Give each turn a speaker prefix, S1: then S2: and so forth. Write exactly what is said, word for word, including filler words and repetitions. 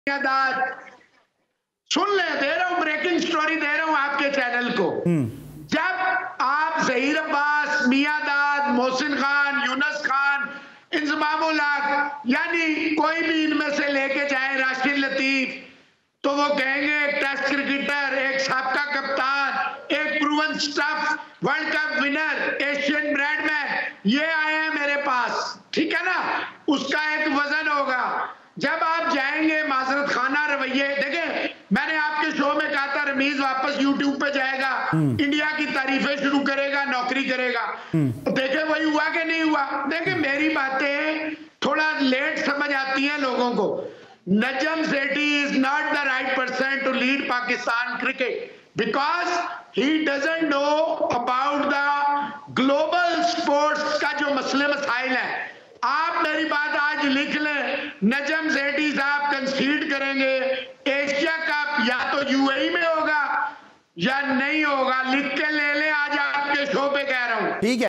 S1: सुन ले, दे रहा हूं, ब्रेकिंग स्टोरी दे रहा हूं आपके चैनल को। जब आप ज़हीर अब्बास, मियादाद, मोहसिन खान, यूनस खान, इंजमाम उल हक यानी कोई भी इनमें से लेके जाए राशिद लतीफ, तो वो कहेंगे एक टेस्ट क्रिकेटर, एक साबका कप्तान, एक proven stuff, world cup winner, Asian Bradman, ये आए हैं मेरे पास, ठीक है ना। उसका एक वजन होगा। जब आप जाएंगे माजरत खाना रवैये, देखें मैंने आपके शो में कहा था रमीज वापस यूट्यूब पे जाएगा, इंडिया की तारीफें शुरू करेगा, नौकरी करेगा। देखे वही हुआ कि नहीं हुआ। देखे मेरी बातें थोड़ा लेट समझ आती हैं लोगों को। Najam Sethi is not the right person to lead Pakistan cricket because he doesn't know about the global sports का जो मसले मसाइल है। आप मेरी बात आज लिख लें, नजम सेठी साहब कंसीड करेंगे एशिया कप या तो यूएई में होगा या नहीं होगा, लिख के ले ले, आज आपके शो पे कह रहा हूं। ठीक है।